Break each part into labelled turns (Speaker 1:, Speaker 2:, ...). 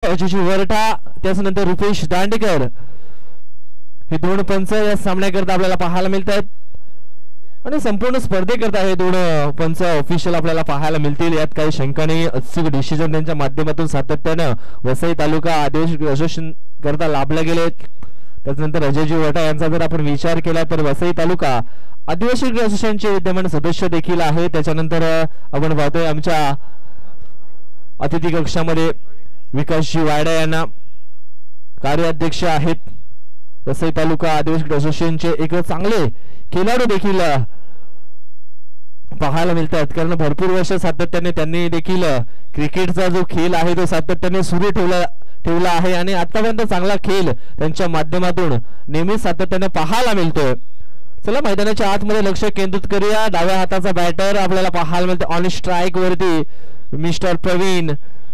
Speaker 1: राजेश वरठा त्यानंतर रुपेश दांडेकर हे दोन पंच या सामन्याकरता आपल्याला पाहायला मिळत आहेत आणि संपूर्ण स्पर्धेकरता हे दोन पंच ऑफिशियल आपल्याला पाहायला मिळतील यात काही शंका नाही. अचूक डिसिजन त्यांच्या माध्यमातून सातत्यानं वसई तालुका आदिवासी असोसिएशन करता लाभले गेले. त्यानंतर अजयजी वरठा यांचा जर आपण विचार केला तर वसई तालुका आदिवासी असोसिएशनचे विद्यमान सदस्य देखील आहे. त्याच्यानंतर आपण पाहतोय आमच्या अतिथी कक्षामध्ये विकासजी वायडा यांना कार्याध्यक्ष आहेत. वसई तालुका आदिवासी असोसिएशनचे एक चांगले खेळाडू देखील पाहायला मिळतात कारण भरपूर वर्ष सातत्याने त्यांनी देखील क्रिकेटचा जो खेळ आहे तो सातत्याने सुरू ठेवला आहे आणि आतापर्यंत चांगला खेळ त्यांच्या माध्यमातून नेहमी सातत्याने पाहायला मिळतोय. चला मैदानाच्या आतमध्ये लक्ष केंद्रित करूया. डाव्या हाताचा बॅटर आपल्याला पाहायला मिळतो ऑन स्ट्राइक वरती मिस्टर प्रवीण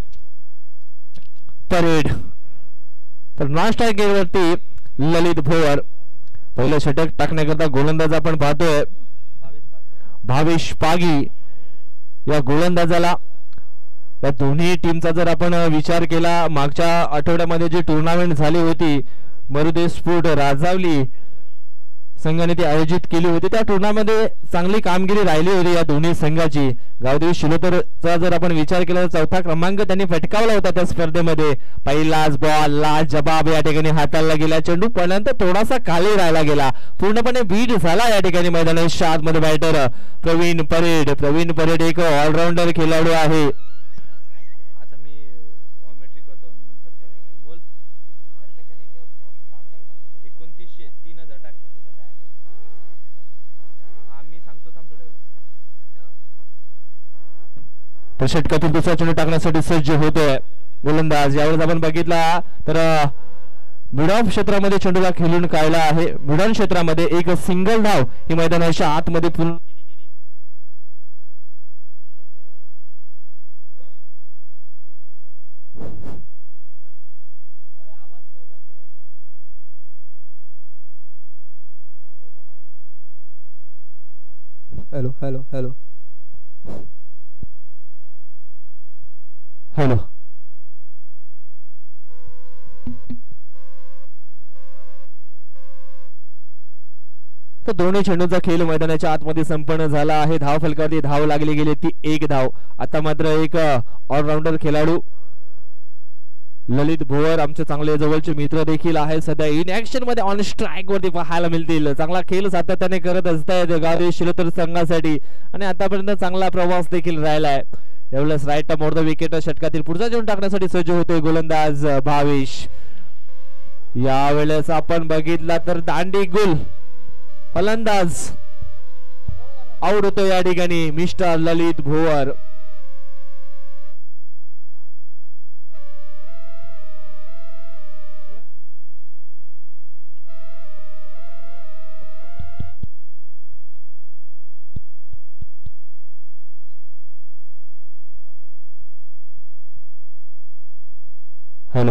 Speaker 1: परेड. तर नॉन स्ट्राइक वरती ललित भोवर. पहिलं षटक टाकण्याकरता गोलंदाज आपण पाहतोय भावेश पागी. या गोलंदाजाला या दोन्ही टीमचा जर आपण विचार केला मागच्या आठवड्यामध्ये जी टुर्नामेंट झाली होती मरुदे स्पोर्ट राजावली संघाने ती आयोजित केली होती त्या टुर्नामेंटमध्ये चांगली कामगिरी राहिली होती या दोन्ही संघाची. गावदेवी शिलोतरचा जर आपण विचार केला तर चौथा क्रमांक त्यांनी पटकावला होता त्या स्पर्धेमध्ये. पहिलाच बॉल ला जबाब या ठिकाणी हाताळला गेला. चेंडू पर्यंत थोडासा खाली राहिला गेला पूर्णपणे बीट झाला या ठिकाणी मैदानाच्या आतमध्ये बॅटर प्रवीण परेड एक ऑलराऊंडर खेळाडू आहे. तर षटकातील दुसरा चेंडू टाकण्यासाठी सज्ज होतोय गोलंदाज. यावेळेस आपण बघितला तर मिड ऑफ क्षेत्रामध्ये चेंडूला खेळून काढला आहे. मिड ऑन क्षेत्रामध्ये एक सिंगल धाव ही मैदानाच्या आतमध्ये पूर्ण
Speaker 2: हॅलो हॅलो हॅलो
Speaker 1: हॅलो तर दोन्ही चेंडूंचा खेळ मैदानाच्या आतमध्ये संपन्न झाला आहे. धाव फलकावरती धाव लागली गेली ती एक धाव. आता मात्र एक ऑलराऊंडर खेळाडू ललित भोवर आमचे चांगले जवळचे मित्र देखील आहेत सध्या इन ऍक्शन मध्ये ऑन स्ट्राइक वरती पाहायला मिळतील. चांगला खेळ सातत्याने करत असतायत गावदेवी शिलोतर संघासाठी आणि आतापर्यंत चांगला प्रवास देखील राहिला आहे. यावेळेस right arm over the wicket षटकातील पुढचा चेंडू टाकण्यासाठी सज्ज होतोय गोलंदाज भावेश. यावेळेस आपण बघितला तर दांडी गुल फलंदाज आउट होतो या ठिकाणी मिस्टर ललित भोवर. हॅलो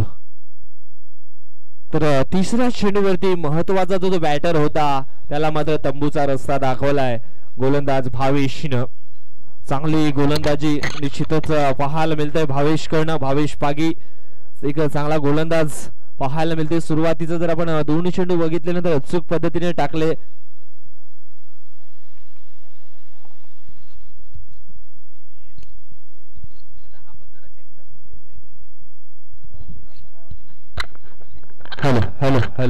Speaker 1: तर तिसऱ्या चेंडूवरती महत्वाचा जो बॅटर होता त्याला मात्र तंबूचा रस्ता दाखवलाय गोलंदाज भावेशनं. चांगली गोलंदाजी निश्चितच पाहायला मिळतंय भावेश कडनं. भावेश पागी एक चांगला गोलंदाज पाहायला मिळते. सुरुवातीचं जर आपण दोन्ही चेंडू बघितले तर अचूक पद्धतीने टाकले. हॅलो हॅलो हॅलो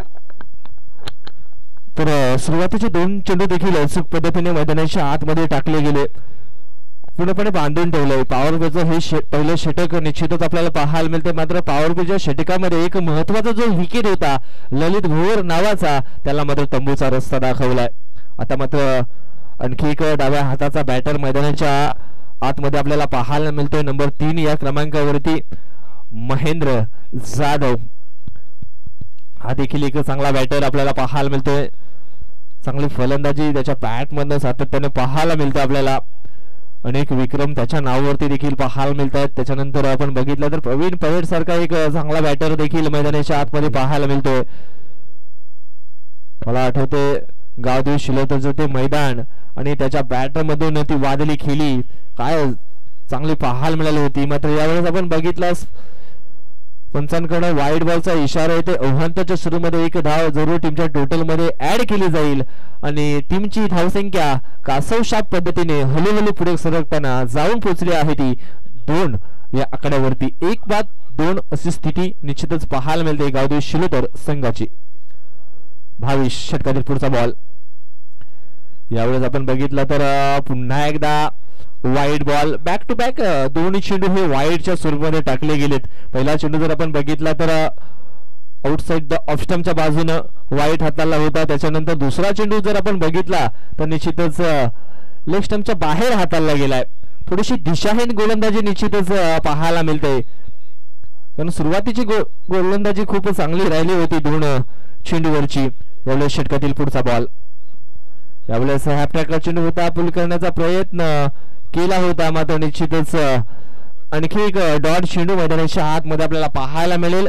Speaker 1: तर सुरुवातीचे दोन चेंडू देखील अचूक पद्धतीने मैदानाच्या आतमध्ये टाकले गेले. पूर्णपणे बांधून ठेवलंय. पॉवर प्लेचं हे पहिलं षटक निश्चितच आपल्याला पाहायला मिळते. मात्र पॉवर प्लेच्या षटकामध्ये एक महत्वाचा जो विकेट होता ललित भोवर नावाचा त्याला मात्र तंबूचा रस्ता दाखवलाय. आता मात्र आणखी एक डाव्या हाताचा बॅटर मैदानाच्या आतमध्ये आपल्याला पाहायला मिळतोय. नंबर 3 या क्रमांकावरती महेंद्र जाधव. हा देखील एक चांगला बॅटर आपल्याला पाहायला मिळतोय. चांगली फलंदाजी त्याच्या बॅट मधून सातत्याने पाहायला मिळते आपल्याला. अनेक विक्रम त्याच्या नावावरती देखील पाहायला मिळतात. त्याच्यानंतर आपण बघितलं तर प्रवीण परेड सारखा एक चांगला बॅटर देखील मैदानाच्या आतमध्ये पाहायला मिळतोय. मला आठवते गावदेवी शिलोतरचं ते मैदान आणि त्याच्या बॅटर मधून ती वादळी खेळी काय चांगली पाहायला मिळाली होती. मात्र यावेळेस आपण बघितलं पंचांकडे वाईड बॉलचा इशारा येते. अव्हांताच्या सुरूमध्ये एक धाव जरूर टीमच्या टोटल मध्ये ऍड केली जाईल आणि टीमची धावसंख्या कासवशाप पद्धतीने हळूहळू पुढे सरकताना जाऊन पोहोचली आहे ती 2 या आकड्यावरती. 1-2 अशी स्थिती निश्चितच पाहायला मिळते गावदेवी शिलोतर संघाची. 22 षटकातील पुढचा बॉल. यावेळेस आपण बघितलं तर पुन्हा एकदा wide ball. Back to back दोन्ही चेंडू हे वाईडच्या स्वरूपामध्ये टाकले गेलेत. पहिला चेंडू जर आपण बघितला तर आउटसाइड द ऑफ स्टंपच्या बाजूनं वाईड हाताला होता. त्याच्यानंतर दुसरा चेंडू जर आपण बघितला तर निश्चितच लेग स्टंपच्या बाहेर हाताला गेलाय. थोडीशी दिशाहीन गोलंदाजी निश्चितच पाहायला मिळते, कारण सुरुवातीची गोलंदाजी खूप चांगली राहिली होती 2 चेंडूवरची. यावेळेस षटकातील पुढचा बॉल. यावेळेस हॅफ ट्रॅकला चेंडू होता, पुल करण्याचा प्रयत्न केला होता, मात्र निश्चितच आणखी एक डॉट चेंडू मैदानाच्या आतमध्ये आपल्याला पाहायला मिळेल.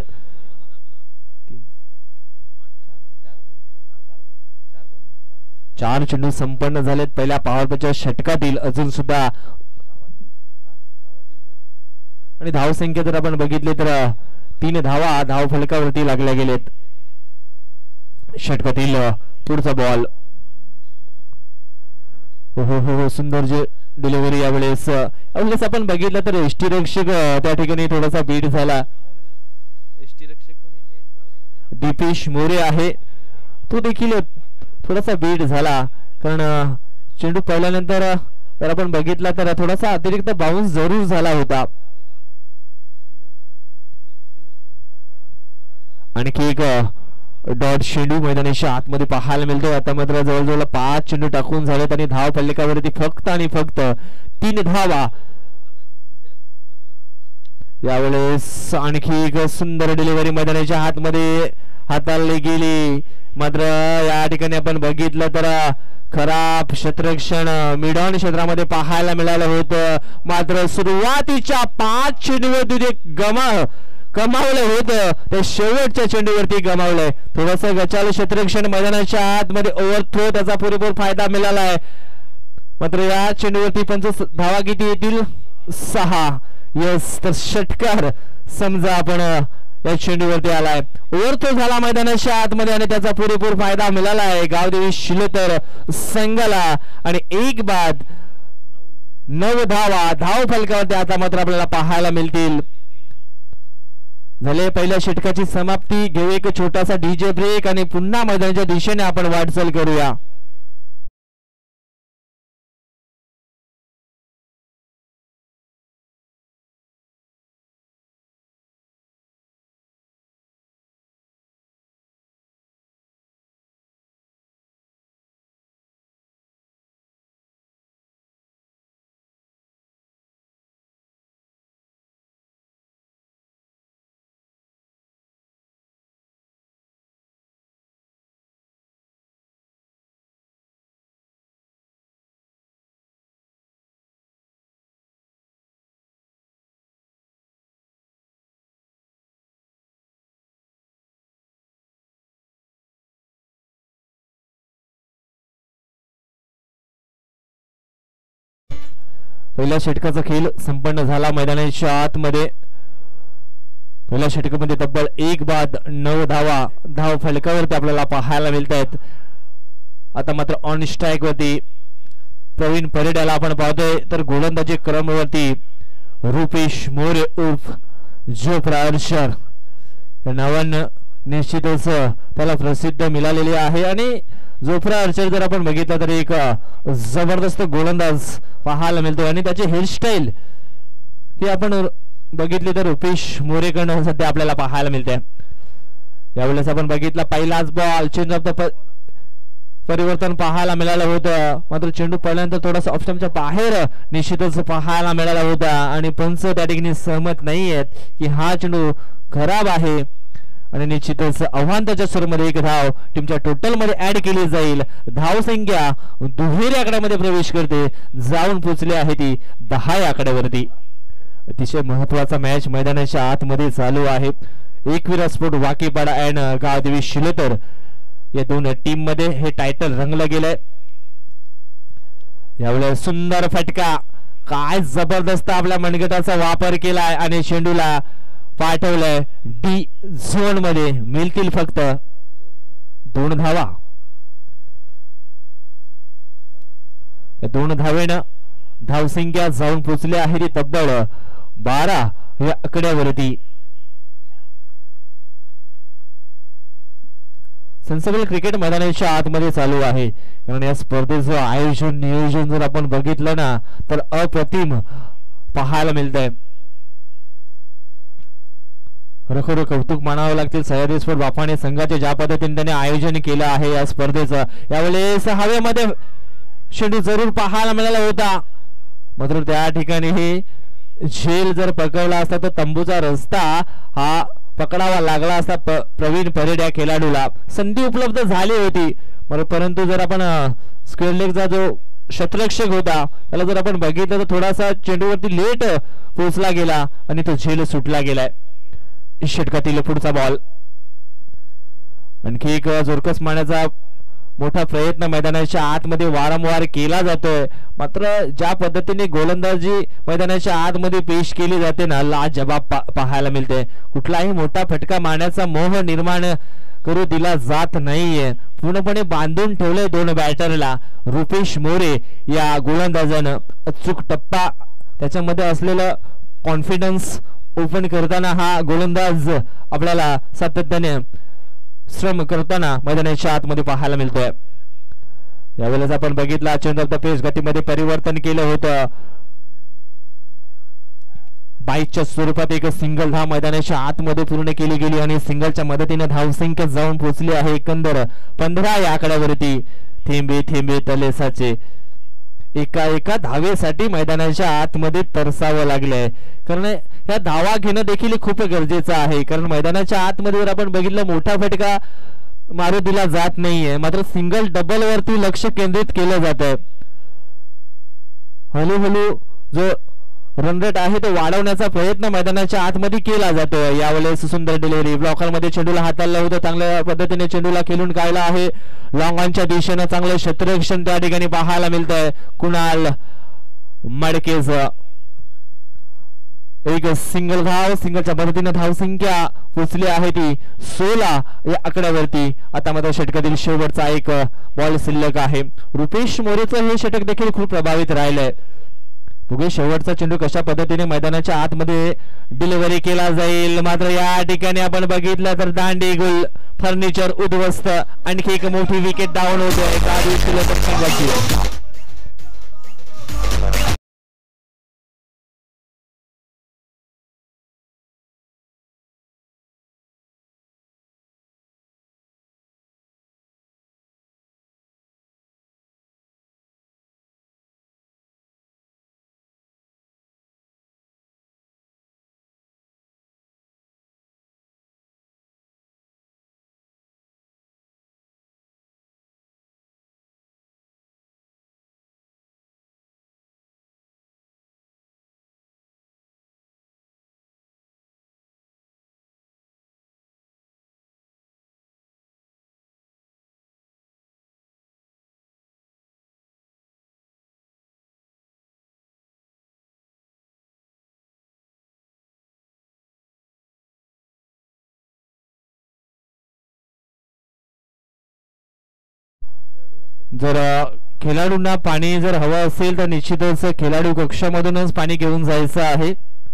Speaker 1: 4 चेंडू संपन्न झालेत पहिल्या पॉवर प्लेच्या षटकातील अजून सुद्धा. आणि धावसंख्या जर आपण बघितली तर 3 धावा धाव फलकावरती लागल्या गेलेत. षटकातील पुढचा बॉल. हो सुंदर जे डिलिव्हरी यावेळेस आपण बघितलं तर एसटी रक्षक त्या ठिकाणी थोडासा बीट झाला. एसटी रक्षक दीपेश मोरे आहे, तो देखील थोडासा बीट झाला, कारण चेंडू पडल्यानंतर जर आपण बघितला तर थोडासा अतिरिक्त बाउन्स जरूर झाला होता. आणखी एक डॉट चेंडू मैदानाच्या आतमध्ये पाहायला मिळतो. आता मात्र जवळजवळ 5 चेंडू टाकून झालेत आणि धाव फलकावरती फक्त आणि फक्त 3 धावा. यावेळेस आणखी एक सुंदर डिलिव्हरी मैदानाच्या आतमध्ये हाताळली गेली, मात्र या ठिकाणी आपण बघितलं तर खराब क्षेत्ररक्षण मिड ऑन क्षेत्रामध्ये पाहायला मिळालं होतं. मात्र सुरुवातीच्या 5 चेंडूवर गमावलं होतं, ते शेवटच्या चेंडूवरती गमावलंय. थोडंसं गचाल क्षेत्ररक्षण मैदानाच्या आतमध्ये ओव्हरथ्रो, त्याचा पुरेपूर फायदा मिळाला आहे. मात्र या चेंडूवरती 5 धावा किती येतील? 6. यस, तर षटकार समजा आपण या चेंडूवरती आलाय. ओव्हरथ्रो झाला मैदानाच्या आतमध्ये आणि त्याचा पुरेपूर फायदा मिळाला आहे गावदेवी शिलोतर संघाला. आणि 1-9 धावा धाव फलकावरती आता मात्र आपल्याला पाहायला मिळतील. झाले पहिल्या षटकाची समाप्ती. घेऊ एक छोटासा डीजे ब्रेक आणि पुन्हा मैदानाच्या दिशेने आपण वाटचाल करूया. पहिल्या षटकाचा खेळ संपन्न झाला मैदानाच्या आतमध्ये. पहिल्या षटकामध्ये तब्बल 1-9 धावा धाव फलकावरती आपल्याला पाहायला मिळत आहेत. आता मात्र ऑन स्ट्राईक वरती प्रवीण परेड आपण पाहतोय, तर गोलंदाजी क्रमवरती रुपेश मोरे उर्फ जोफ्रा आर्चर या नावानं निश्चितच त्याला प्रसिद्ध मिळालेली आहे. आणि जोफ्रा आर्चर जर आपण बघितलं तर एक जबरदस्त गोलंदाज पाहायला मिळतो आणि त्याची हेअरस्टाईल ही आपण बघितली तर रुपेश मोरेकडून सध्या आपल्याला पाहायला मिळते. यावेळेस आपण बघितला पहिलाच बॉल चेंज ऑफ द परिवर्तन पाहायला मिळालं होतं, मात्र चेंडू पडल्यानंतर थोडासा ऑफ स्टंपच्या बाहेर निश्चितच पाहायला मिळाला होता आणि पंच त्या ठिकाणी सहमत नाही आहेत की हा चेंडू खराब आहे. आणि निश्चितच आव्हानाच्या स्वरूपामध्ये 1 धाव टीमच्या टोटल मध्ये ऍड केली जाईल. धाव संख्या दुहेरी आकड्यामध्ये प्रवेश करते, जाऊन पोहोचली आहे ती 10 या आकड्यावरती. अतिशय महत्वाचा मॅच मैदानाच्या आतमध्ये चालू आहे. एकविरा स्पोर्ट वाकीपाडा अँड गावदेवी शिलोतर या 2 टीम मध्ये हे टायटल रंगलं गेलंय. यावेळेस सुंदर फटका, काय जबरदस्त आपल्या मनगटाचा वापर केलाय आणि चेंडूला पाठवलंय डी झोन मध्ये, मिळतील फक्त 2 धावा. 2 धावेनं धावसंख्या जाऊन पोचली आहे ती तब्बल 12 या आकड्यावरती. संसबल क्रिकेट मैदानाच्या आतमध्ये चालू आहे, कारण या स्पर्धेचं आयोजन नियोजन जर आपण बघितलं ना तर अप्रतिम पाहायला मिळतंय. खरोखर कौतुक मानावं लागतील सह्याद्री स्पोर्ट बाफाणे संघाचे, ज्या पद्धतीने त्यांनी आयोजन केलं आहे या स्पर्धेचं. यावेळेस हवेमध्ये चेंडू जरूर पाहायला मिळाला होता, मात्र त्या ठिकाणी हे झेल जर पकडला असता तर तंबूचा रस्ता हा पकडावा लागला असता प्रवीण परेड या खेळाडूला. संधी उपलब्ध झाली होती, परंतु जर आपण स्क्वेअर लेगचा जो शतरक्षक होता त्याला जर आपण बघितलं तर थोडासा चेंडूवरती लेट पोहोचला गेला आणि तो झेल सुटला गेलाय. षटकातील पुढचा बॉल. आणखी एक जोरकस मारण्याचा मोठा प्रयत्न मैदानाच्या आतमध्ये वारंवार केला जातोय, मात्र ज्या पद्धतीने गोलंदाजी मैदानाच्या आतमध्ये पेश केली जाते ना, लाजवाब पाहायला मिळते. कुठलाही मोठा फटका मारण्याचा मोह निर्माण करू दिला जात नाहीये. पूर्णपणे बांधून ठेवलंय 2 बॅटरला. रुपेश मोरे या गोलंदाजानं अचूक टप्पा, त्याच्यामध्ये असलेलं कॉन्फिडन्स ओपन करताना हा गोलंदाज आपल्याला सातत्याने श्रम करताना मैदानाच्या आतमध्ये पाहायला मिळतोय. यावेळेस आपण बघितला चेंज ऑफ द पेस गतीमध्ये परिवर्तन केलं होतं. 22च्या स्वरूपात एक सिंगल धाव मैदानाच्या आतमध्ये पूर्ण केली गेली आणि सिंगलच्या मदतीने धावसंख्या जाऊन पोहोचली आहे एकंदर 15 या आकड्यावरती. थेंबे थेंबे तले साचे. एका धावेसाठी मैदानाच्या आतमध्ये तरसावं लागलंय, कारण या धावा घेणं देखील खूप गरजेचं आहे. कारण मैदानाच्या आतमध्ये जर आपण बघितलं मोठा फटका मारू दिला जात नाहीये, मात्र सिंगल डबल वरती लक्ष केंद्रित केलं जात आहे. हळूहळू जो रन रेट आहे तो वाढवण्याचा प्रयत्न मैदानाच्या आतमध्ये केला जातोय. यावेळेस सुंदर डिलिव्हरी, ब्लॉकरमध्ये चेंडूला हाताळलं होतं, चांगल्या पद्धतीने चेंडूला खेळून काढला आहे. लॉंग ऑनच्या दिशेनं चांगलं क्षेत्ररक्षण त्या ठिकाणी पाहायला मिळतंय. कुणाल मडकेज एक सिंगल धाव, सिंगलच्या मदतीने धावसंख्या पोचली आहे ती 16 या आकड्यावरती. आता मात्र षटकातील शेवटचा एक बॉल शिल्लक आहे. रुपेश मोरेचं हे षटक देखील खूप प्रभावित राहिलंय. बघूया शेवटचा चेंडू कशा पद्धतीने मैदानाच्या आतमध्ये डिलिव्हरी केला जाईल. मात्र या ठिकाणी आपण बघितलं तर दांडी गुल फर्निचर उद्ध्वस्त. आणखी एक मोठी विकेट डाऊन होते एका दिवशी. जर खेळाडूंना पाणी जर हवं असेल तर निश्चितच खेळाडू कक्षामधूनच पाणी घेऊन जायचं आहे.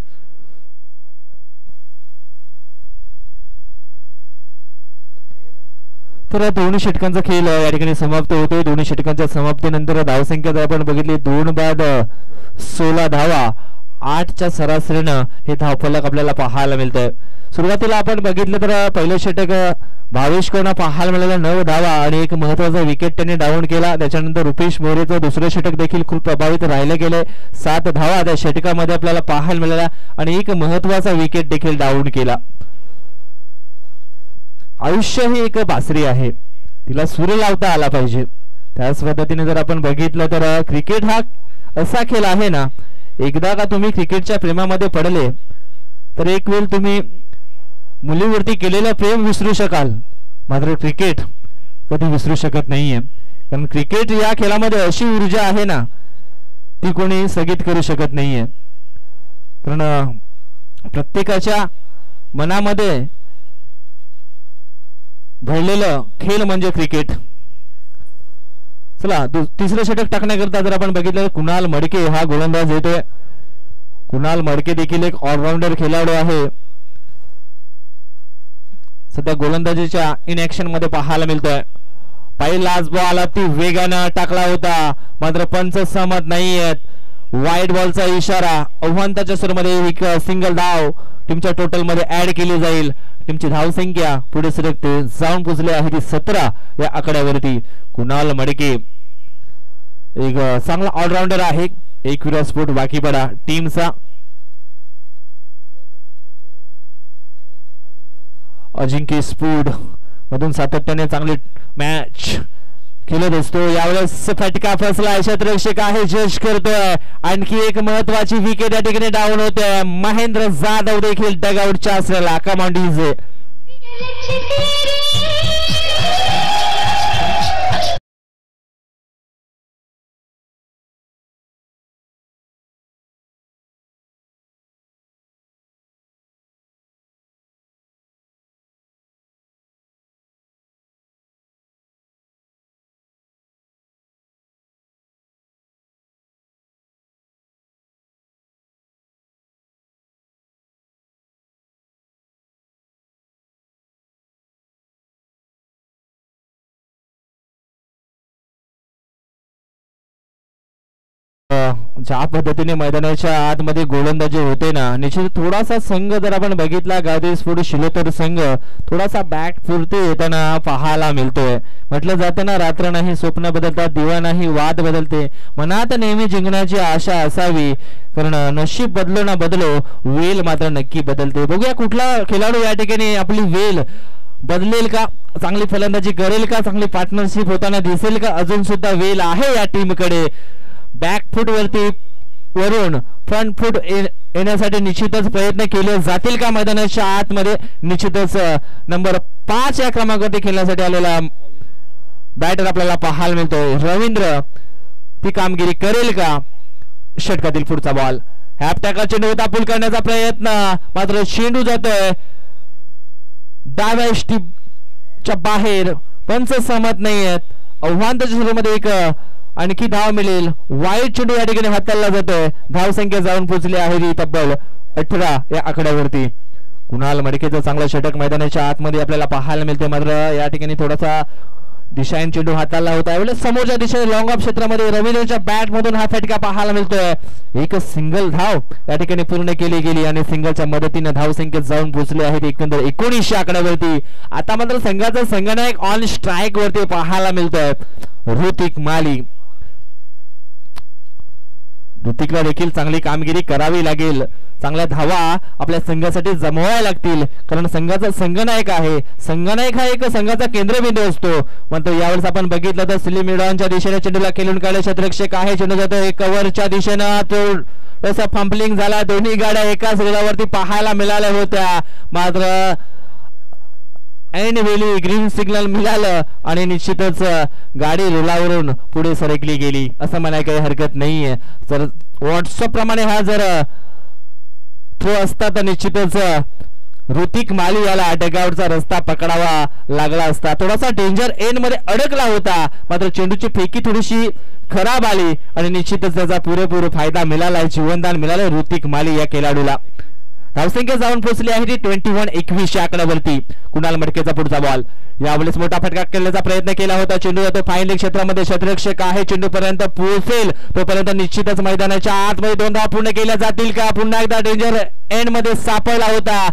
Speaker 1: तर 2 षटकांचा खेळ या ठिकाणी समाप्त होतोय. 2 षटकांच्या समाप्तीनंतर धावसंख्या जर आपण बघितली 2 बाद 16 धावा 8च्या सरासरीनं हे धावफलक आपल्याला पाहायला मिळतंय. सुरुवातीला आपण बघितलं तर पहिलं षटक भावेश कोणा पाहायला मिळाला 9 धावा आणि एक महत्वाचा विकेट त्यांनी डाऊन केला. त्याच्यानंतर रुपेश मोरेचं दुसरं षटक देखील खूप प्रभावित राहिले गेले. 7 धावा त्या षटकामध्ये आपल्याला पाहायला मिळाल्या आणि एक महत्वाचा विकेट देखील डाऊन केला. आयुष्य ही एक बासरी आहे, तिला सूर लावता आला पाहिजे. त्याच पद्धतीने जर आपण बघितलं तर क्रिकेट हा असा खेळ आहे ना, एकदा का तुम्ही क्रिकेटच्या प्रेमामध्ये पडले तर एक वेळ तुम्ही मुलीवरती केलेलं प्रेम विसरू शकाल, मात्र क्रिकेट कधी विसरू शकत नाहीये. कारण क्रिकेट या खेळामध्ये अशी ऊर्जा आहे ना, ती कोणी स्थगित करू शकत नाहीये. कारण प्रत्येकाच्या मनामध्ये भरलेलं खेळ म्हणजे क्रिकेट. चला तिसरं षटक टाकण्याकरता जर आपण बघितलं कुणाल मडके हा गोलंदाज येतोय. कुणाल मडके देखील एक ऑलराऊंडर खेळाडू आहे. सध्या गोलंदाजीच्या इन ऍक्शन मध्ये पाहायला मिळतोय. पहिलाच बॉल अति वेगानं टाकला होता मात्र पंच सहमत नाहीयेत. वाईट बॉलचा इशारा. आव्हानाच्या सुरूमध्ये एक सिंगल धाव टीमच्या टोटल मध्ये ऍड केली जाईल. टीमची धावसंख्या पुढे सरकते जाऊन पोहोचले आहे ती 17 या आकड्यावरती. कुणाल मडके एक चांगला ऑलराऊंडर आहे. एक विरास्फोट बाकी पडा टीमचा. अजिंक्य स्फूड मधून सातत्याने चांगली मॅच खेळत असतो. यावेळेस फटका फसला. क्षेत्ररक्षक आहे जज करतोय. आणखी एक महत्वाची विकेट या ठिकाणी डाऊन होते. महेंद्र जाधव देखील डगआउटच्या असलेला कमांडीज ज्या पद्धतीने मैदानाच्या आतमध्ये गोलंदाजी होते ना, निश्चित थोडासा संघ जर आपण बघितला गादी स्फोट शिलोतर संघ थोडासा बॅट पुरते येताना पाहायला मिळतोय. म्हटलं जातं ना, रात्र नाही स्वप्न बदलतात, दिवा नाही वाद बदलते. मनात नेहमी जिंकण्याची आशा असावी, कारण नशीब बदलो ना बदलो वेल मात्र नक्की बदलते. बघूया कुठला खेळाडू या ठिकाणी आपली वेल बदलेल का, चांगली फलंदाजी करेल का, चांगली पार्टनरशिप होताना दिसेल का. अजून सुद्धा वेल आहे या टीमकडे. बॅक फूट वरती वरून फ्रंट फूट येण्यासाठी निश्चितच प्रयत्न केले जातील का मैदानाच्या आतमध्ये. निश्चितच नंबर 5 या क्रमांकावरती खेळण्यासाठी आलेला बॅटर आपल्याला पाहायला मिळतोय. रवींद्र ती कामगिरी करेल का. षटकातील पुढचा बॉल हॅप टॅकल चेंडू होता, पुल करण्याचा प्रयत्न, मात्र चेंडू जातोय डाव्या स्टिपच्या बाहेर. पंच सहमत नाहीयेत. आव्हानाच्या सुरूमध्ये एक आणखी धाव मिळेल. वाईट चेंडू या ठिकाणी हाताळला जातोय. धाव संख्या जाऊन पोहोचली आहे तब्बल 18 या आकड्यावरती. कुणाल मडकेचं चांगलं षटक मैदानाच्या आतमध्ये आपल्याला पाहायला मिळते. मात्र या ठिकाणी थोडासा दिशाहीन चेंडू हाताळला होता. यावेळेस समोरच्या दिशेने लॉंग ऑफ क्षेत्रामध्ये रवींद्रच्या बॅट मधून हा फटका पाहायला मिळतोय. एक सिंगल धाव या ठिकाणी पूर्ण केली गेली आणि सिंगलच्या मदतीने धाव संख्येत जाऊन पोहोचले आहेत एकंदर 19 आकड्यावरती. आता मात्र संघाचा संघनायक ऑन स्ट्राईक वरती पाहायला मिळतोय ऋतिक माली. ऋतिकला देखील चांगली कामगिरी करावी लागेल. चांगल्या धावा आपल्या संघासाठी जमवायला लागतील, कारण संघाचा संघनायक आहे. संघनायक हा एक संघाचा केंद्रबिंदू असतो. मात्र यावेळेस आपण बघितलं तर स्लिम मिडॉनच्या दिशेने चेंडूला खेळून काढले. क्षेत्ररक्षक आहे, चेंडू जातो कव्हरच्या दिशेनं. थोडासा फंपलिंग झाला. दोन्ही गाड्या एकाच रेडावरती पाहायला मिळाल्या होत्या. मात्र ऐन वेळी ग्रीन सिग्नल मिळालं आणि निश्चितच गाडी रुलावरून पुढे सरकली गेली असं म्हणायला काही हरकत नाहीये. तर व्हॉट्सअप प्रमाणे हा जर थ्रो असता तर निश्चितच ऋतिक माली याला डगआउटचा रस्ता पकडावा लागला असता. थोडासा डेंजर एंड मध्ये अडकला होता, मात्र चेंडूची फेकी थोडीशी खराब आली आणि निश्चितच त्याचा पुरेपूर फायदा मिळाला, जीवनदान मिळालं ऋतिक माली या खेळाडूला. धावसंख्या जाऊन पोहोचली आहे ती 21-21 आकड्यावरती. कुणाल मडकेचा पुढचा बॉल. यावेळेस मोठा फटका खेळण्याचा प्रयत्न केला होता. चेंडू जातो फाईन क्षेत्रामध्ये. क्षेत्ररक्षक आहे, चेंडू पर्यंत पोहोचेल तोपर्यंत निश्चितच मैदानाच्या आतमध्ये 2 धावा पूर्ण केल्या जातील का. पुन्हा एकदा डेंजर एंड मध्ये सापडला होता,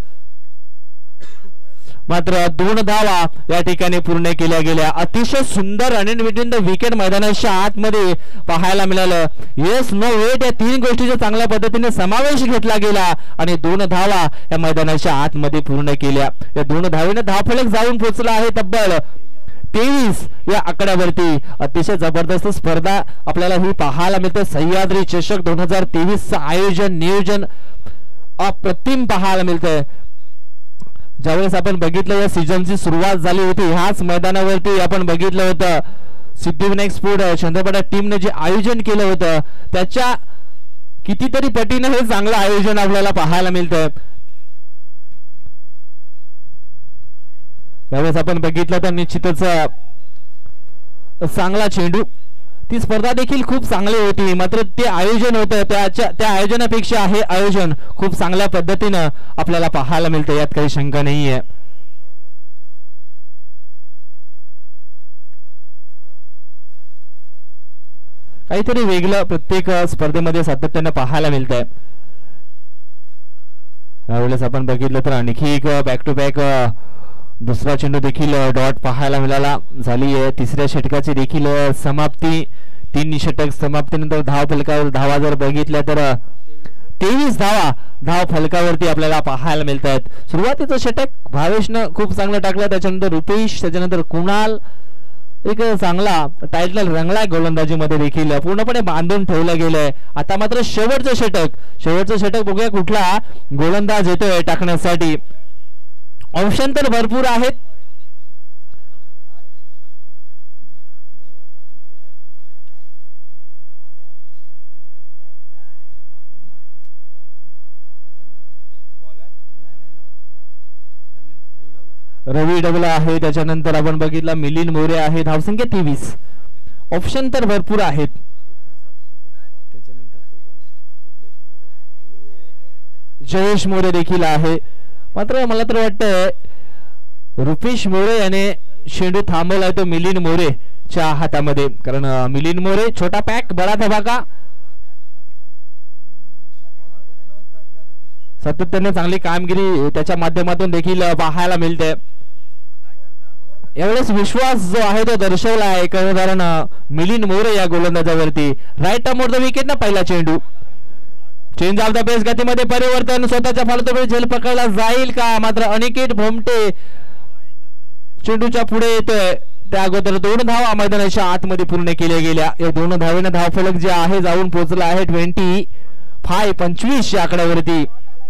Speaker 1: मात्र 2 धावा या ठिकाणी पूर्ण केल्या गेल्या. अतिशय सुंदर run in between the wicket मैदानाच्या आतमध्ये पाहायला मिळालं. येस नो वेट या 3 गोष्टीचा चांगल्या पद्धतीने समावेश घेतला गेला आणि 2 धावा या मैदानाच्या आतमध्ये पूर्ण केल्या. या 2 धावेने धावफलक जाऊन पोहोचला आहे तब्बल 23 या आकड्यावरती. अतिशय जबरदस्त स्पर्धा आपल्याला ही पाहायला मिळते. सह्याद्री चषक 2023 आयोजन नियोजन अप्रतिम पाहायला मिळतंय. ज्यावेळेस आपण बघितलं या सीझनची सुरुवात झाली होती ह्याच मैदानावरती आपण बघितलं होतं सिद्धिविनायक स्पोर्ट चंद्रपडा टीमने जे आयोजन केलं होतं त्याच्या कितीतरी पटीने हे चांगलं आयोजन आपल्याला पाहायला मिळतं. यावेळेस आपण बघितलं तर निश्चितच चांगला चेंडू. ती स्पर्धा देखील खूप चांगली होती, मात्र ते आयोजन होतं त्या आयोजनापेक्षा हे आयोजन खूप चांगल्या पद्धतीनं आपल्याला पाहायला मिळतं, यात काही शंका नाहीये. काहीतरी वेगळं प्रत्येक स्पर्धेमध्ये सातत्यानं पाहायला मिळतंय. यावेळेस आपण बघितलं तर आणखी एक बॅक टू बॅक दुसरा चेंडू देखील डॉट पाहायला मिळाला झाली आहे. तिसऱ्या षटकाची देखील समाप्ती. 3 षटक समाप्तीनंतर धाव फलकावर धावा जर बघितल्या तर 23 धावा धाव फलकावरती आपल्याला पाहायला मिळत आहेत. सुरुवातीचं षटक भावेशनं खूप चांगलं टाकलं, त्याच्यानंतर रुपेश, त्याच्यानंतर कुणाल एक चांगला टायटल रंगला गोलंदाजीमध्ये देखील पूर्णपणे बांधून ठेवलं गेलंय. आता मात्र शेवटचं षटक बघूया कुठला गोलंदाज येतोय टाकण्यासाठी. ऑप्शन तर भरपूर आहेत. रवी डबला आहे, त्याच्यानंतर आपण बघितला मिलिंद मोरे आहे, धावसंख्या 23. ऑप्शन तर भरपूर आहेत. जयेश मोरे देखील आहे, मात्र मला तर वाटतं रुपेश मोरे याने चेंडू थांबवलाय तो मिलिंद मोरेच्या हातामध्ये, कारण मिलिंद मोरे छोटा पॅक बडा धमाका सातत्याने चांगली कामगिरी त्याच्या माध्यमातून देखील पाहायला मिळते. यावेळेस विश्वास जो आहे तो दर्शवला आहे कारण मिलिंद मोरे या गोलंदाजावरती. राईट टर्म द विकेट ना पहिला चेंडू. चेंज ऑफ द पेस गतीमध्ये परिवर्तन, स्वतःच्या फालतूपणे झेल पकडला जाईल का, मात्र अनिकेत भोमटे चेंडूच्या पुढे येतोय. त्या अगोदर 2 धावा मैदानाच्या आतमध्ये पूर्ण केल्या गेल्या. या 2 धावेने धावफलक जे आहे जाऊन पोहोचला आहे 25 या आकड्यावरती.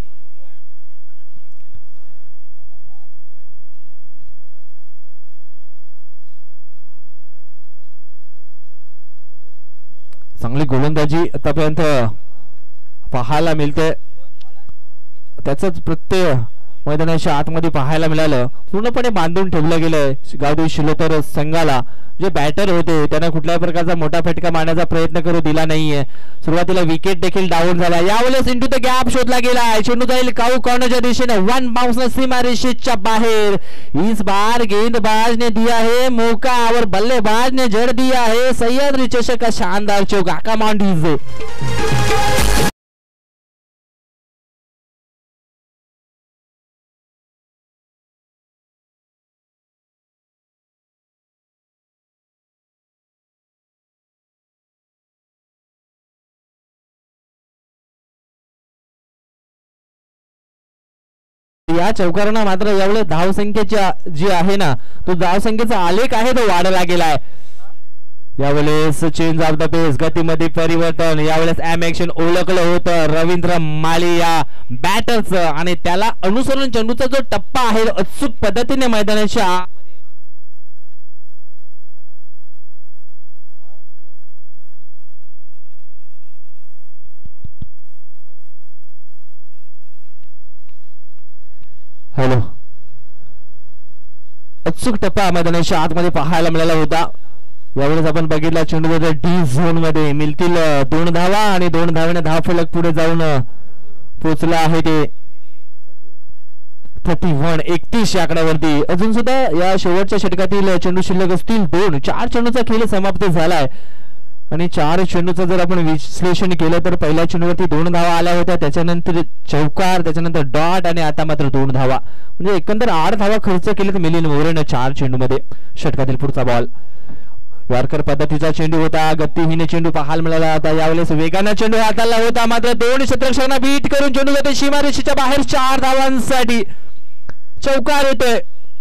Speaker 1: चांगली गोलंदाजी आतापर्यंत पाहायला मिळते, त्याच प्रत्यय मैदानाच्या आतमध्ये पाहायला मिळालं. पूर्णपणे बांधून ठेवलं गेलंय गावदेवी शिलोतर संघाला. जे बॅटर होते त्यांना कुठल्याही प्रकारचा मोठा फटका मारण्याचा प्रयत्न करू दिला नाहीये. सुरुवातीला विकेट देखील डाऊन झाला. यावेळेस इंटू द गॅप शोधला गेला. चेंडू जाईल काऊ कॉर्नरच्या दिशेने, 1 बाउंस सीमा रेषेच्या बाहेर. इस बार गेंदबाज ने दिया है मौका और बल्लेबाज ने जड़ दिया है. सह्याद्री चषक का शानदार चौका. Come on DJ. या चौकारांना मात्र यावेळेस धावसंख्येच्या जी आहे ना तो धावसंख्येचा आलेख आहे तो वाढला गेलाय. यावेळेस चेंज ऑफ द पेस गतीमध्ये परिवर्तन. यावेळेस एम ऍक्शन ओळखलं होतं रवींद्र माळी या बॅटरचं, आणि त्याला अनुसरून चेंडूचा जो टप्पा आहे अचूक पद्धतीने मैदानाच्या हॅलो अचूक टप्पा मैदानाच्या आतमध्ये पाहायला मिळाला होता. यावेळेस आपण बघितला चेंडू डी झोन मध्ये मिळतील 2 धावा आणि 2 धावेने धावफलक पुढे जाऊन पोहोचला आहे ते 31 या आकड्यावरती. अजून सुद्धा या शेवटच्या षटकातील चेंडू शिल्लक असतील 2. 4 चेंडूचा खेळ समाप्त झालाय आणि 4 चेंडूचं जर आपण विश्लेषण केलं तर पहिल्या चेंडूवरती 2 धावा आल्या होत्या, त्याच्यानंतर चौकार, त्याच्यानंतर डॉट आणि आता मात्र 2 धावा. म्हणजे एकंदर 8 धावा खर्च केले मिलिंद मोरेने 4 चेंडूमध्ये. षटकातील पुढचा बॉल यॉर्कर पद्धतीचा चेंडू होता, गतीहीने चेंडू पाहायला मिळाला होता. यावेळेस वेगाने चेंडू हाताला होता, मात्र 2 क्षेत्ररक्षकांना बीट करून चेंडू जाते सीमारेषेच्या बाहेर. 4 धावांसाठी चौकार येतोय.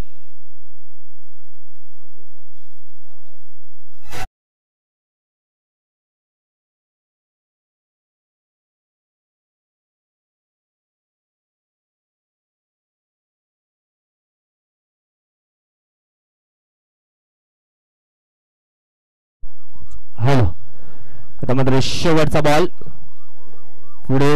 Speaker 1: हॅलो आता मात्र शेवटचा बॉल पुढे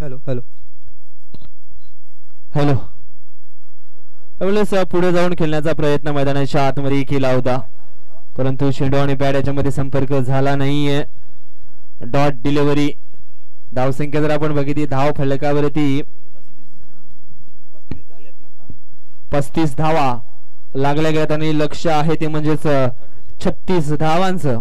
Speaker 2: हॅलो हॅलो
Speaker 1: हॅलो. त्यावेळेस पुढे जाऊन खेळण्याचा प्रयत्न मैदानाच्या आतमध्ये केला होता, परंतु चेंडू आणि बॅट याच्यामध्ये संपर्क झाला नाहीये. Dot delivery. धावसंख्या जर आपण बघितली धाव फलकावरती 35 धावा लागल्या गेल्यात आणि लक्ष आहे ते म्हणजेच 36 धावांचं.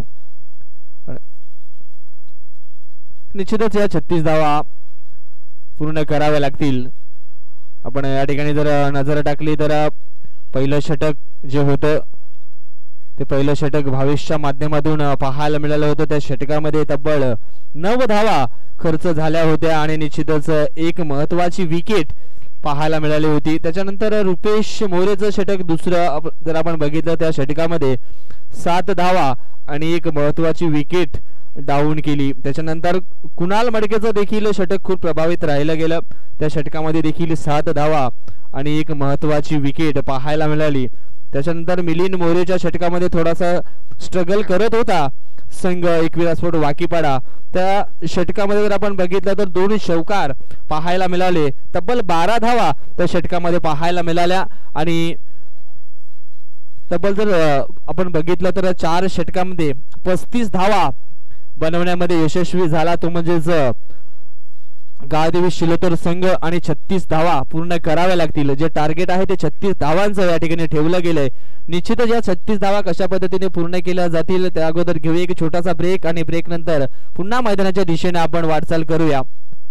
Speaker 1: निश्चितच या 36 धावा पूर्ण कराव्या लागतील. आपण या ठिकाणी जर नजर टाकली तर पहिलं षटक जे होतं ते पहिलं षटक भावेशच्या माध्यमातून पाहायला मिळालं होतं. त्या षटकामध्ये तब्बल 9 धावा खर्च झाल्या होत्या आणि निश्चितच एक महत्वाची विकेट पाहायला मिळाली होती. त्याच्यानंतर रुपेश मोरेचं षटक दुसरं जर आपण बघितलं त्या षटकामध्ये 7 धावा आणि एक महत्वाची विकेट डाऊन केली. त्याच्यानंतर कुणाल मडकेचं देखील षटक खूप प्रभावित राहिलं गेलं. त्या षटकामध्ये देखील 7 धावा आणि एक महत्वाची विकेट पाहायला मिळाली. त्याच्यानंतर मिलिंद मोरेच्या षटकामध्ये थोडासा स्ट्रगल करत होता संघ एकविरा स्पोर्ट वाकीपाडा. त्या षटकामध्ये जर आपण बघितलं तर 2 चौकार पाहायला मिळाले. तब्बल 12 धावा त्या षटकामध्ये पाहायला मिळाल्या आणि तब्बल जर आपण बघितलं तर 4 षटकामध्ये 35 धावा बनवण्यामध्ये यशस्वी झाला तो म्हणजेच गाळदेवी शिलोतर संघ. आणि 36 धावा पूर्ण कराव्या लागतील. जे टार्गेट आहे ते 36 धावांचं या ठिकाणी ठेवलं गेलंय. निश्चितच या 36 धावा कशा पद्धतीने पूर्ण केल्या जातील त्या अगोदर घेऊया एक छोटासा ब्रेक आणि ब्रेक नंतर पुन्हा मैदानाच्या दिशेने आपण वाटचाल करूया.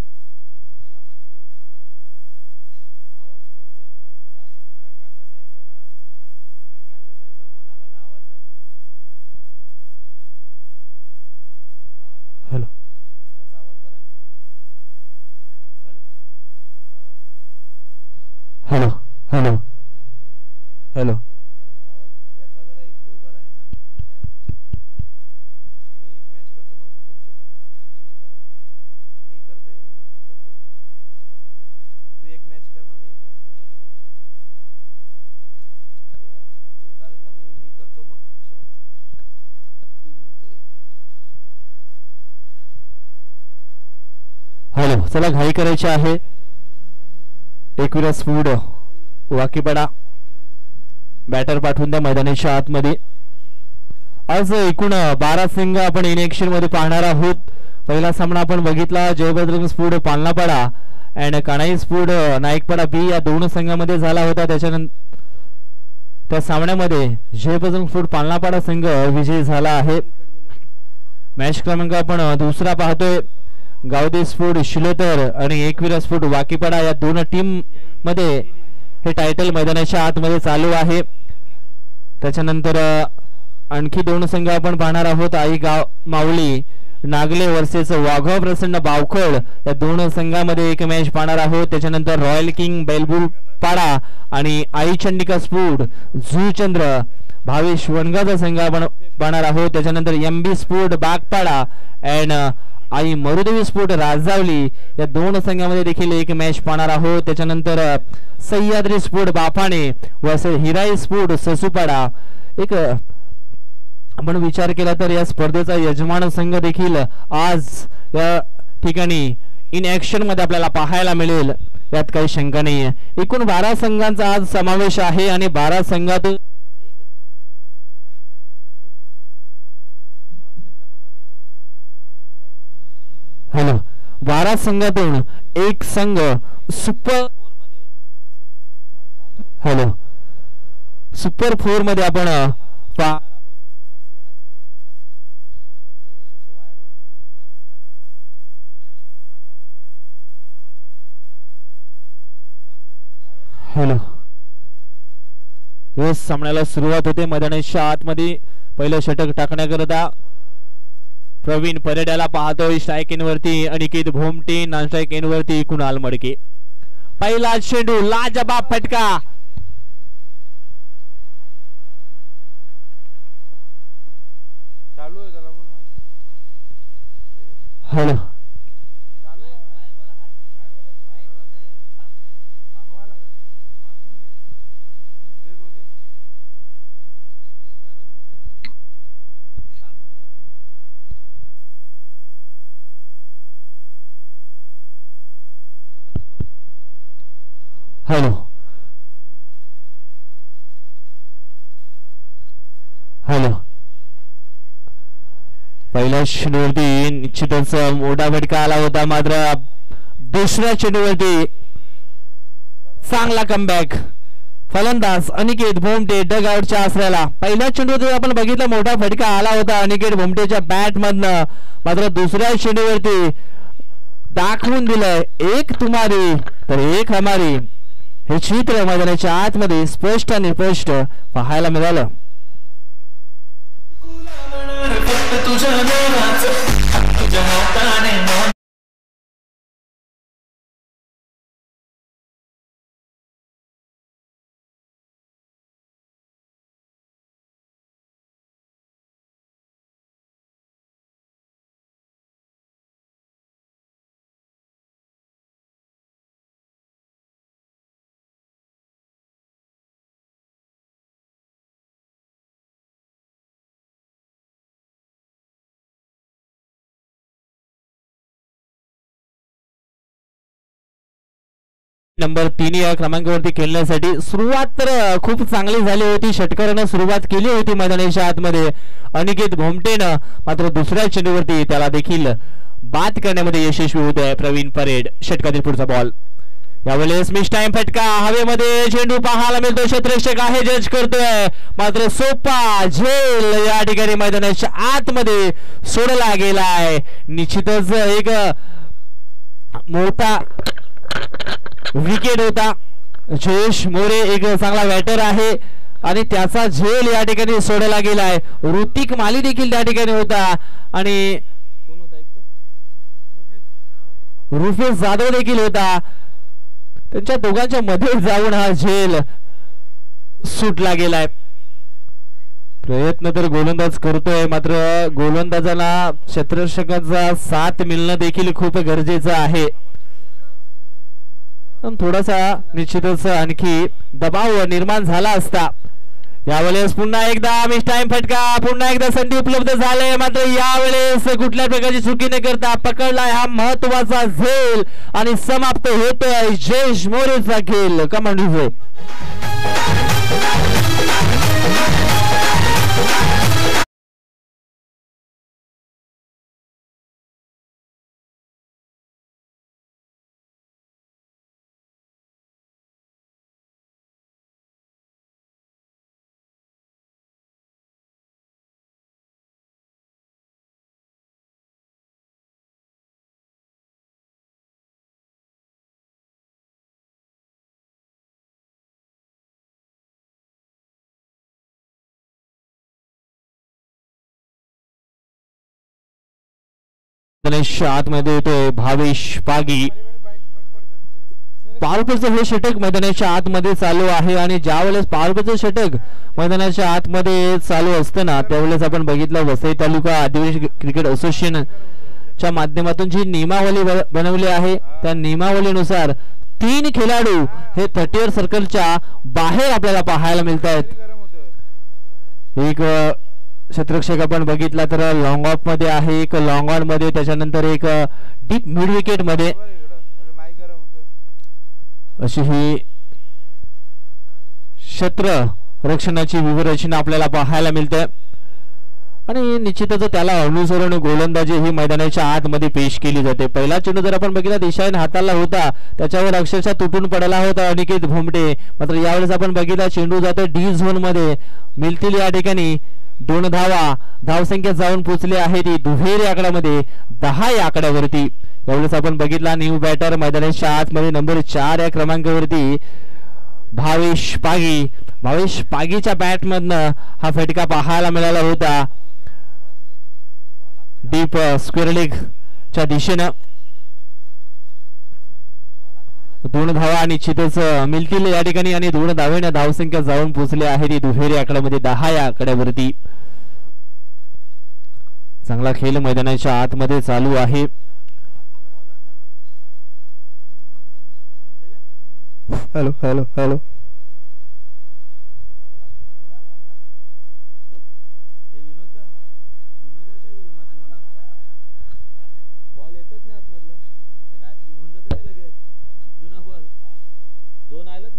Speaker 1: Hello hello hello hello. Hello. चला घाई करायची आहे. एकविरा स्पोर्ट वाकीपाडा बॅटर पाठवून द्या मैदानाच्या आतमध्ये. आज एकूण 12 संघ आपण इन ऍक्शन मध्ये पाहणार आहोत. पहिला सामना आपण बघितला Jaybajrang sport Palnapada and Kanai sport Naikpada B या 2 संघामध्ये झाला होता. त्याच्यानंतर त्या सामन्यामध्ये जयबजरंग स्पोर्ट पालनापाडा संघ विजयी झाला आहे. मॅच क्रमांक आपण दुसरा पाहतोय. गावदेवी स्पोर्ट शिलोतर आणि एकविरा स्पोर्ट वाकीपाडा या 2 टीम मध्ये हे टायटल मैदानाच्या आतमध्ये चालू आहे. त्याच्यानंतर आणखी 2 संघ आपण पाहणार आहोत. आई गाव मावळी नागले वर्सेस वाघव प्रसन्न बावखळ या 2 संघामध्ये एक मॅच पाहणार आहोत. त्याच्यानंतर रॉयल किंग बेलबुल पाडा आणि आई चंडिका स्पोर्ट जुचंद्र भावेश वनगाचा संघ आपण पाहणार आहोत. त्याच्यानंतर MB sport Bagpada and Aai Marudevi sport Rajavali या 2 संघामध्ये देखील एक मॅच पाहणार आहोत. त्याच्यानंतर Sahyadri sport Baphane versus Hirai sport Sasupada. एक आपण विचार केला तर या स्पर्धेचा यजमान संघ देखील आज या ठिकाणी इन ऍक्शन मध्ये आपल्याला पाहायला मिळेल यात काही शंका नाहीये. एकूण 12 संघांचा आज समावेश आहे आणि 12 संघातून हॅलो 12 संघातून एक संघ सुपर हॅलो सुपर 4 मध्ये आपण हॅलो या सामन्याला सुरुवात होते. मैदानाच्या आतमध्ये पहिलं षटक टाकण्याकरता प्रवीण परेड्याला पाहतोय. स्ट्राइक इन वरती Aniket Bhomte, non striking वरती कुणाल मडके. पहिला चेंडू लाजबाब फटका.
Speaker 3: चालू आहे त्याला बोल ना.
Speaker 1: हॅलो हॅलो हॅलो पहिल्या चेंडूवरती निश्चितच मोठा फटका आला होता, मात्र दुसऱ्या चेंडूवरती चांगला कमबॅक. फलंदाज अनिकेत भोमटे डग आउटच्या आसऱ्याला. पहिल्या चेंडूवरती आपण बघितलं मोठा फटका आला होता अनिकेत भोमटेच्या बॅट मधनं, मात्र दुसऱ्या चेंडूवरती दाखवून दिलंय एक तुम्हारी तर एक हमारी. हे चित्र मैदानाच्या आतमध्ये स्पष्ट आणि स्पष्ट पाहायला मिळालं. नंबर 3 या क्रमांकावरती खेळण्यासाठी सुरुवात तर खूप चांगली झाली होती. षटकारानं सुरुवात केली होती मैदानाच्या आतमध्ये अनिकेत भोमटेनं, मात्र दुसऱ्या चेंडूवरती त्याला देखील बाद करण्यामध्ये यशस्वी होत आहे प्रवीण परेड. षटकातील पुढचा बॉल. यावेळेस मिस टाइम फटका हवेमध्ये चेंडू पाहायला मिळतो. क्षेत्ररक्षक आहे जज करतोय, मात्र सोपा झेल या ठिकाणी मैदानाच्या आतमध्ये सोडला गेलाय. निश्चितच एक मोठा विकेट होता. जयेश मोरे एक चांगला बॅटर आहे आणि त्याचा झेल या ठिकाणी सोडला गेलाय. ऋतिक माली देखील त्या ठिकाणी होता आणि रुफेश जाधव देखील होता. त्यांच्या दोघांच्या मध्ये जाऊन हा झेल सुटला गेलाय. प्रयत्न तर गोलंदाज करतोय, मात्र गोलंदाजाला क्षेत्ररक्षकाचा साथ मिळणं देखील खूप गरजेचं आहे. थोडासा निश्चितच आणखी दबाव निर्माण झाला असता. यावेळेस पुन्हा एकदा मिस टाइम फटका, पुन्हा एकदा संधी उपलब्ध झाले, मात्र यावेळेस कुठल्या प्रकारची चुकी न करता पकडलाय हा महत्वाचा झेल आणि समाप्त होतोय जयेश मोरेचा खेळ. कमांडो आतमध्ये येतोय भावेश पागी. पावरप्लेचं हे षटक मैदानाच्या आतमध्ये चालू आहे आणि ज्यावेळेस पावरप्लेचं षटक मैदानाच्या आतमध्ये चालू असताना त्यावेळेस आपण बघितलं वसई तालुका आदिवासी क्रिकेट असोसिएशनच्या माध्यमातून जी नियमावली बनवली आहे त्या नियमावलीनुसार 3 खेळाडू हे 30 सर्कलच्या बाहेर आपल्याला पाहायला मिळत आहेत. एक क्षेत्ररक्षक आपण बघितला तर लॉंग ऑफ मध्ये आहे, एक लॉंग ऑन मध्ये, त्याच्यानंतर एक डीप मिड विकेट मध्ये. अशी ही क्षेत्र रक्षणाची व्यूहरचना आपल्याला पाहायला मिळते आणि निश्चितच त्याला अनुसरून गोलंदाजी ही मैदानाच्या आतमध्ये पेश केली जाते. पहिला चेंडू जर आपण बघितला दिशाने हाताला होता, त्याच्यावर अक्षरशः तुटून पडला होता अनिकेत भोमटे, मात्र यावेळेस आपण बघितला चेंडू जातो डी झोन मध्ये. मिळतील या ठिकाणी 2 धावा. धावसंख्या जाऊन पोहोचली आहे ती दुहेरी आकड्यामध्ये 10 या आकड्यावरती. यावेळेस आपण बघितला न्यू बॅटर मैदानाच्या आतमध्ये नंबर 4 या क्रमांकावरती भावेश पागी. भावेश पागीच्या बॅट मधनं हा फटका पाहायला मिळाला होता डीप स्क्वेअर लेग च्या दिशेनं. 2 धावा निश्चितच मिळतील या ठिकाणी आणि 2 धावेने धावसंख्या जाऊन पोहोचली आहे ती दुहेरी आकड्यामध्ये 10 या आकड्यावरती. चांगला खेळ मैदानाच्या आतमध्ये चालू आहे.
Speaker 2: हॅलो हॅलो हॅलो
Speaker 3: बॉल येतच नाही आतमधलं, घेऊन जातो लगेच जुना बॉल. 2 आलं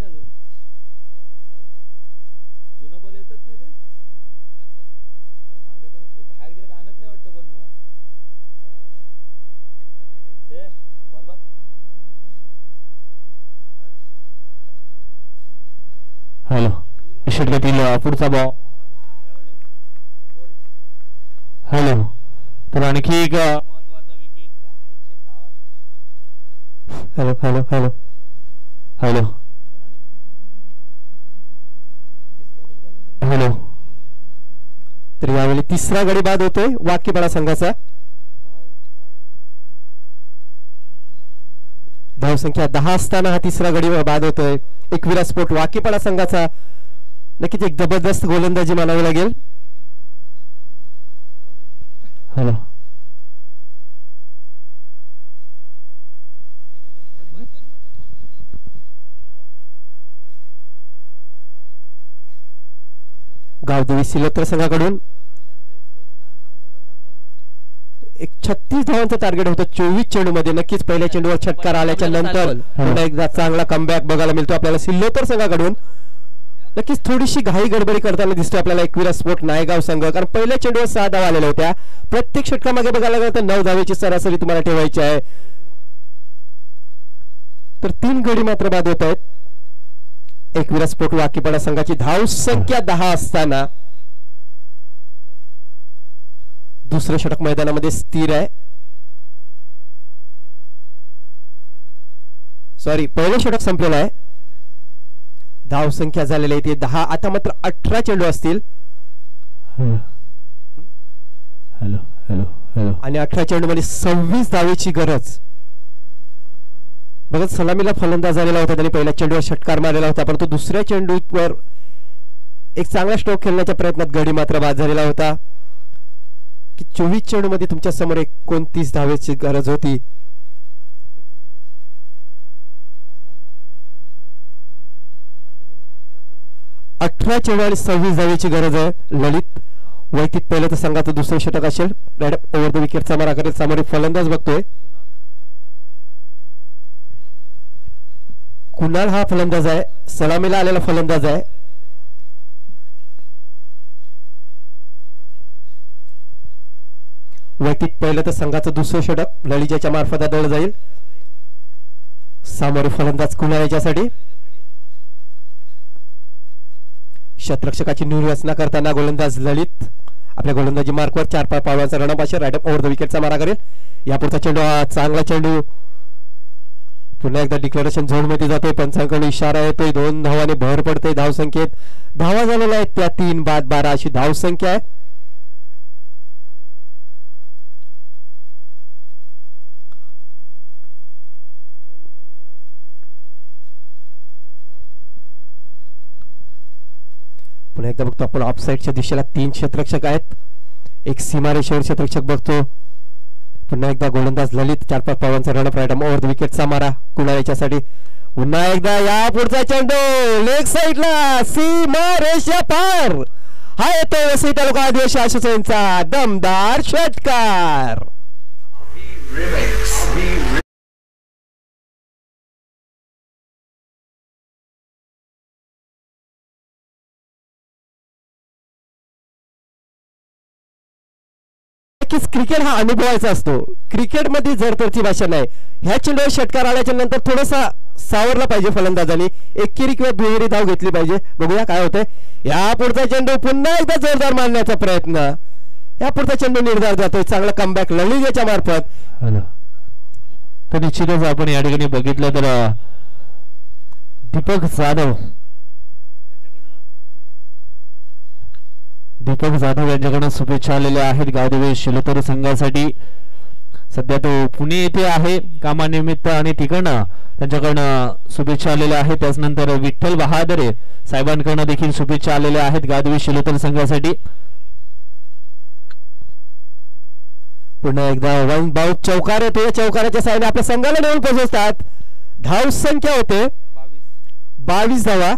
Speaker 1: षटकातील पुढचा बॉल. हॅलो. तर आणखी एक
Speaker 2: hello hello hello
Speaker 1: hello hello.
Speaker 2: तर यावेळी तिसरा गडी बाद होतोय वाकीपाडा संघाचा. धावसंख्या 10 असताना हा तिसरा गडी बाद होतोय. एकविरा स्पोर्ट वाकीपाडा संघाचा नक्कीच एक जबरदस्त गोलंदाजी मानावी लागेल.
Speaker 1: हॅलो.
Speaker 2: गावदेवी सिलोत्र संघाकडून एक 36 धावांचं टार्गेट होतं 24 चेंडू मध्ये. नक्कीच पहिल्या चेंडूवर षटकार आल्याच्या नंतर पुन्हा एकदा चांगला कमबॅक बघायला मिळतो आपल्याला सिल्लोतर संघाकडून. नक्कीच थोडीशी घाई गडबडी करताना दिसतो आपल्याला एकविरा स्पोर्ट नायगाव संघ, कारण पहिल्या चेंडूवर 6 धावा आलेल्या होत्या. प्रत्येक षटकामागे बघायला गेलं तर 9 धावेची सरासरी तुम्हाला ठेवायची आहे. तर 3 गडी मात्र बाद होत आहेत. एकविरा स्पोर्ट वाकीपाडा संघाची धाव संख्या 10 असताना दुसरं षटक मैदानामध्ये स्थिर आहे. सॉरी, पहिलं षटक संपलेलं आहे. धाव संख्या झालेली आहे ती 10. आता मात्र 18 चेंडू असतील.
Speaker 1: Hello hello hello.
Speaker 2: आणि 18 चेंडू मध्ये 26 धावेची गरज. बघा, सलामीला फलंदाज झालेला होता, त्यांनी पहिल्या चेंडूवर षटकार मारलेला होता, परंतु दुसऱ्या चेंडूवर एक चांगला स्ट्रोक खेळण्याच्या प्रयत्नात गडी मात्र बाद झालेला होता. की 24 चेंडू मध्ये तुमच्या समोर 29 धावेची गरज होती. अठरा चेंडू आणि 26 धावेची गरज आहे. ललित वैतीत पहिलं तर संघाचं दुसरं षटक असेल. राईट ओव्हर द विकेटचा मारा करेल. समोर फलंदाज बघतोय. कुणाल हा फलंदाज आहे, सलामीला आलेला फलंदाज आहे. वैतीत पहिलं तर संघाचं दुसरं षटक ललितच्या मार्फत आदळलं जाईल. समोर फलंदाज कुणाल याच्यासाठी. शतरक्षकाची निर्व्यसना करताना गोलंदाज ललित आपल्या गोलंदाजी मार्कवर 4 पावलांचा रणपाशी राईट ओव्हर द विकेटचा मारा करेल. यापुढचा चेंडू हा चांगला चेंडू पुन्हा एकदा डिक्लेरेशन झोन मध्ये जातोय. पंचांकडे इशारा येतोय. 2 धावाने भर पडते धावसंख्येत. धावा झालेल्या आहेत त्या 3 बाद 12 अशी धावसंख्या आहे. पुन्हा एकदा बघतो आपण ऑफ साईडच्या दिशेला 3 क्षेत्ररक्षक आहेत. एक सीमारेषेवर क्षेत्ररक्षक बघतो. पुन्हा एकदा गोलंदाज ललित 4-5 पावलांचा रनअप राईट ओव्हर द विकेटचा मारा कुणाल याच्यासाठी. पुन्हा एकदा या पुढचा चेंडू लेग साईडला सीमारेषा पार. हा येतो वसई तालुका आदिवासी असोसिएशनचा दमदार षटकार. क्रिकेट हा अनुभवायचा असतो. क्रिकेटमध्ये जरतरची भाषा नाही. ह्या चेंडूवर षटकार आल्याच्या नंतर थोडासा सावरला पाहिजे फलंदाजांनी. एकेरी किंवा दुहेरी धाव घेतली पाहिजे. बघूया काय होतंय. या पुढचा चेंडू पुन्हा एकदा जोरदार मारण्याचा प्रयत्न. या पुढचा चेंडू निर्धार जातोय. चांगला कमबॅक ललितच्या मार्फत.
Speaker 1: तर निश्चितच आपण या ठिकाणी बघितलं तर दीपक जाधव यांच्याकडून शुभेच्छा आलेल्या आहेत गावदेवी शिलोतर संघासाठी. सध्या तो पुणे येथे आहे कामानिमित्त आणि तिकडनं त्यांच्याकडनं शुभेच्छा आलेल्या आहेत. त्याचनंतर विठ्ठल बहादरे साहेबांकडनं देखील शुभेच्छा आलेल्या आहेत गावदेवी शिलोतर संघासाठी.
Speaker 2: पुन्हा एकदा वन बाउट चौकार येतो. चौकाराच्या साहाय्याने आपल्या संघाला नेऊन पोहोचतात. धाव संख्या होते 22 धावा.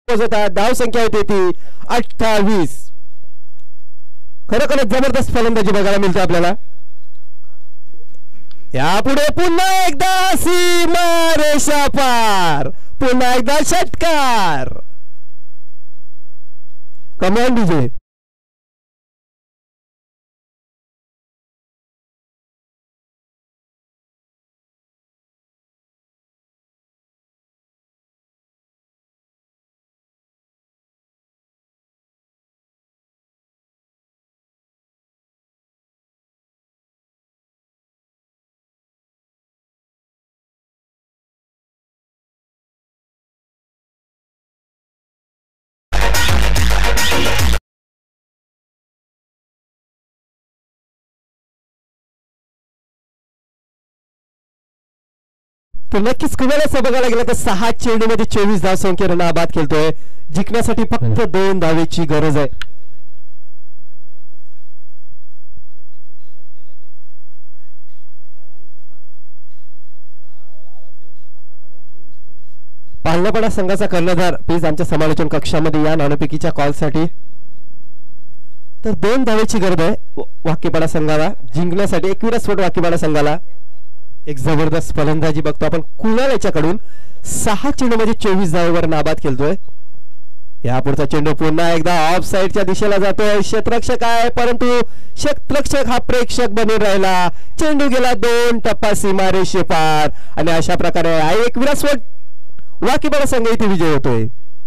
Speaker 2: होता. धाव संख्या होती ती 28. खरोखरच जबरदस्त फलंदाजी बघायला मिळते आपल्याला. यापुढे पुन्हा एकदा सीमारेषा पार, पुन्हा एकदा षटकार. कमांड विजय. तर नक्कीच कुणाला असं बघायला गेलं तर 6 चेंडूमध्ये 24 धाव संख्येनं नाबाद खेळतोय. जिंकण्यासाठी फक्त 2 धावेची गरज आहे. पालनापाडा संघाचा कर्णधार प्लीज आमच्या समालोचन कक्षामध्ये या नाणेफेकीच्या कॉलसाठी. तर 2 धावेची गरज आहे वाकीपाडा संघाला जिंकण्यासाठी. 21 स्फोट वाकीपाडा संघाला. एक जबरदस्त फलंदाजी बघतो आपण कुणाल याच्याकडून. 6 चेंडूमध्ये 24 धावेवर नाबाद खेळतोय. यापुढचा चेंडू पुन्हा एकदा ऑफ साइडच्या दिशेला जातोय. क्षेत्ररक्षक आहे परंतु क्षेत्ररक्षक हा प्रेक्षक बनून राहिला. चेंडू गेला 2 टप्पा सीमारेषे पार आणि अशा प्रकारे एक विरासवट वाकीपाडा संघ इथे विजय होतोय.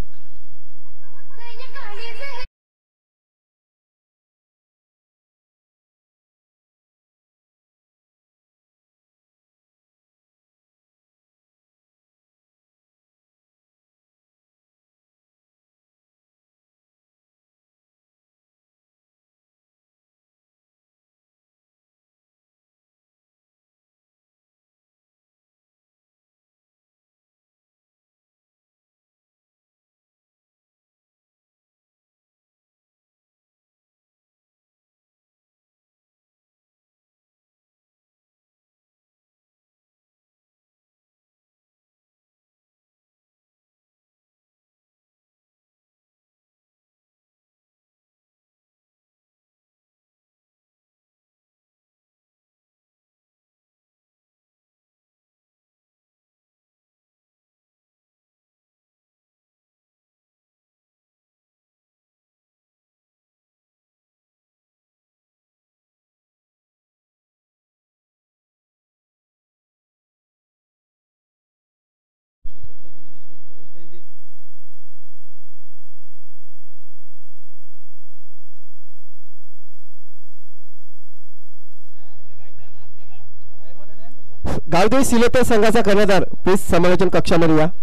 Speaker 2: गावदेवी सिलेतर संघाचा कर्णधार प्लीज समालोचन कक्षामध्ये या.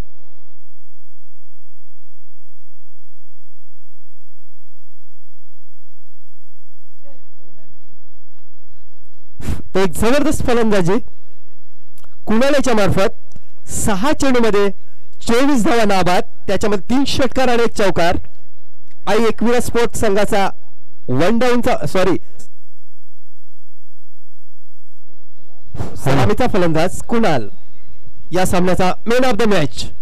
Speaker 2: एक जबरदस्त फलंदाजी कुणालाच्या मार्फत 6 चेंडूमध्ये 24 धावा नाबाद. त्याच्यामध्ये 3 षटकार आणि 1 चौकार. आई एकविरा स्पोर्ट संघाचा 1 डाऊनचा सलामीचा फलंदाज कुणाल या सामन्याचा मॅन ऑफ द मॅच.